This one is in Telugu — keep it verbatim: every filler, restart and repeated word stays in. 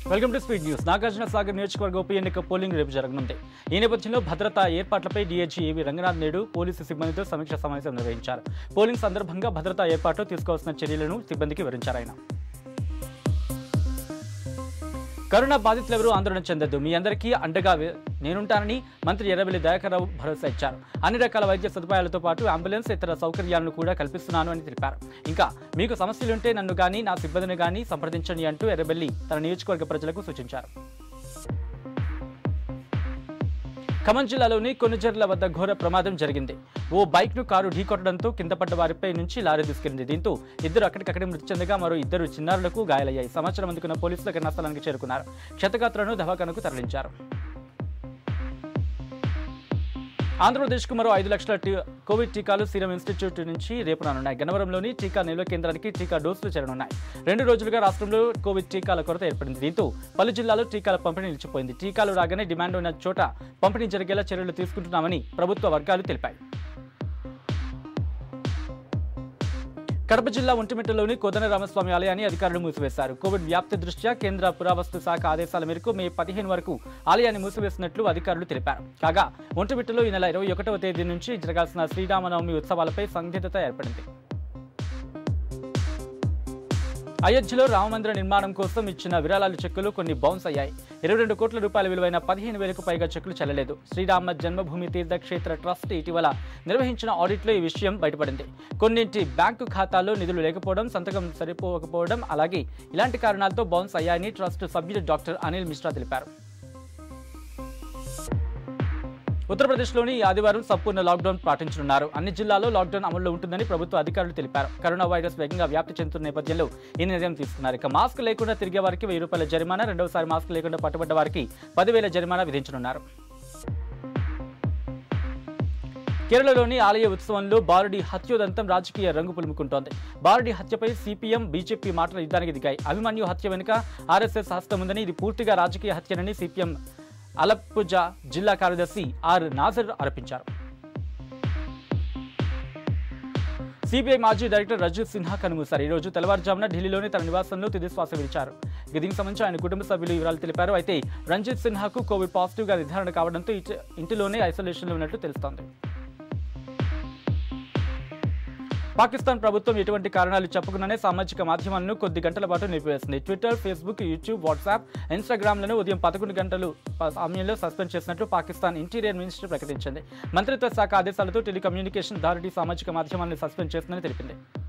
Welcome to speed news. Nagarjuna Sagar నియోజకవర్గ ఉప ఎన్నిక పోలింగ్ రేపు జరగనుంది. ఈ నేపథ్యంలో భద్రతా ఏర్పాట్లపై డీఐజీ ఏవి రంగనాథ్ నేడు పోలీసు సిబ్బందితో సమీక్ష సమావేశం నిర్వహించారు. పోలింగ్ సందర్భంగా భద్రతా ఏర్పాట్లు తీసుకోవాల్సిన చర్యలను సిబ్బందికి వివరించారు. ఆయన కరోనా బాధితులు ఎవరూ ఆందోళన చెందొద్దు, మీ అందరికీ అండగా నేనుంటానని మంత్రి ఎర్రబెల్లి దయాకర్ రావు భరోసా ఇచ్చారు. అన్ని రకాల వైద్య సదుపాయాలతో పాటు అంబులెన్స్ ఇతర సౌకర్యాలను కూడా కల్పిస్తున్నాను అని తెలిపారు. ఇంకా మీకు సమస్యలుంటే నన్ను గానీ నా సిబ్బందిని గానీ సంప్రదించండి అంటూ ఎర్రబెల్లి తన నియోజకవర్గ ప్రజలకు సూచించారు. ఖమ్మం జిల్లాలోని కొన్నిచెర్ల వద్ద ఘోర ప్రమాదం జరిగింది. ఓ బైక్ ను కారు ఢీకొట్టడంతో కింద పడ్డ వారిపై నుంచి లారీ దూసుకెళ్లింది. దీంతో ఇద్దరు అక్కడికక్కడే మృతి చెందగా మరో ఇద్దరు చిన్నారులకు గాయాలయ్యాయి. సమాచారం అందుకున్న పోలీసులు ఘటనా స్థలానికి చేరుకున్నారు. క్షతగాత్రులను దవాఖానకు తరలించారు. ఆంధ్రప్రదేశ్కు మరో ఐదు లక్షల కోవిడ్ టీకాలు సీరం ఇన్స్టిట్యూట్ నుంచి రేపు రానున్నాయి. గన్నవరంలోని టీకా నిల్వ కేంద్రానికి టీకా డోసులు చేరనున్నాయి. రెండు రోజులుగా రాష్ట్రంలో కోవిడ్ టీకాల కొరత ఏర్పడింది. దీంతో పలు జిల్లాల్లో టీకాల పంపిణీ నిలిచిపోయింది. టీకాలు రాగానే డిమాండ్ ఉన్న చోట పంపిణీ జరిగేలా చర్యలు తీసుకుంటున్నామని ప్రభుత్వ వర్గాలు తెలిపాయి. కడప జిల్లా ఒంటిమిట్టలోని కోదండరామస్వామి ఆలయాన్ని అధికారులు మూసివేశారు. కోవిడ్ వ్యాప్తి దృష్ట్యా కేంద్ర పురావస్తు శాఖ ఆదేశాల మేరకు మే పదిహేను వరకు ఆలయాన్ని మూసివేసినట్లు అధికారులు తెలిపారు. కాగా ఒంటిమిట్టలో ఈ నెల ఇరవై ఒకటవ తేదీ నుంచి జరగాల్సిన శ్రీరామనవమి ఉత్సవాలపై సందిగ్ధత ఏర్పడింది. అయోధ్యలో రామమందిర నిర్మాణం కోసం ఇచ్చిన విరాళాల చెక్కులు కొన్ని బౌన్స్ అయ్యాయి. ఇరవై రెండు కోట్ల రూపాయల విలువైన పదిహేను వేలకు పైగా చెక్కులు చెల్లలేదు. శ్రీరామ జన్మభూమి తీర్థక్షేత్ర ట్రస్ట్ ఇటీవల నిర్వహించిన ఆడిట్లో ఈ విషయం బయటపడింది. కొన్నింటి బ్యాంకు ఖాతాల్లో నిధులు లేకపోవడం, సంతకం సరిపోకపోవడం, అలాగే ఇలాంటి కారణాలతో బౌన్స్ అయ్యాయని ట్రస్ట్ సభ్యులు డాక్టర్ అనిల్ మిశ్రా తెలిపారు. ఉత్తరప్రదేశ్లోని ఈ ఆదివారం సంపూర్ణ లాక్డౌన్ పాటించనున్నారు. అన్ని జిల్లాల్లో లాక్డౌన్ అమల్లో ఉంటుందని ప్రభుత్వ అధికారులు తెలిపారు. కరోనా వైరస్ వేగంగా వ్యాప్తి చెందుతున్న నేపథ్యంలో ఈ నిర్ణయం తీసుకున్నారు. ఇక మాస్క్ లేకుండా తిరిగే వారికి వెయ్యి రూపాయల జరిమానా, రెండవసారి మాస్క్ లేకుండా పట్టుబడ్డ వారికి పదివేల జరిమానా విధించనున్నారు. కేరళలోని ఆలయ ఉత్సవంలో బారుడి హత్యోదంతం రాజకీయ రంగు పులుముకుంటోంది. బారుడి హత్యపై సిపిఎం, బీజేపీ మాటల యుద్ధానికి దిగాయి. అభిమన్యు హత్య వెనుక ఆర్ఎస్ఎస్ హస్తం ఉందని, ఇది పూర్తిగా రాజకీయ హత్యనని సిపిఎం అలప్పుజ జిల్లా కార్యదర్శి ఆర్ నాజర్ ఆరోపించారు. సిబిఐ మాజీ డైరెక్టర్ రజీవ్ సిన్హా కన్నుమూశారు. ఈ రోజు తెల్లవారుజామున ఢిల్లీలోని తన నివాసంలో తుదిశ్వాస విడిచారు. దీనికి సంబంధించి ఆయన కుటుంబ సభ్యులు వివరాలు తెలిపారు. అయితే రంజిత్ సిన్హాకు కోవిడ్ పాజిటివ్ గా నిర్ధారణ కావడంతో ఇంటిలోనే ఐసోలేషన్లో ఉన్నట్లు తెలుస్తోంది. పాకిస్తాన్ ప్రభుత్వం ఎటువంటి కారణాలు చెప్పకుండానే సామాజిక మాధ్యమాలను కొద్ది గంటల పాటు నిలిపివేసింది. ట్విట్టర్, ఫేస్బుక్, యూట్యూబ్, వాట్సాప్, ఇన్స్టాగ్రామ్లను ఉదయం పదకొండు గంటలు సమయంలో సస్పెండ్ చేసినట్లు పాకిస్తాన్ ఇంటీరియర్ మినిస్టర్ ప్రకటించింది. మంత్రిత్వ శాఖ ఆదేశాలతో టెలికమ్యూనికేషన్ అథారిటీ సామాజిక మాధ్యమాలను సస్పెండ్ చేస్తుందని తెలిపింది.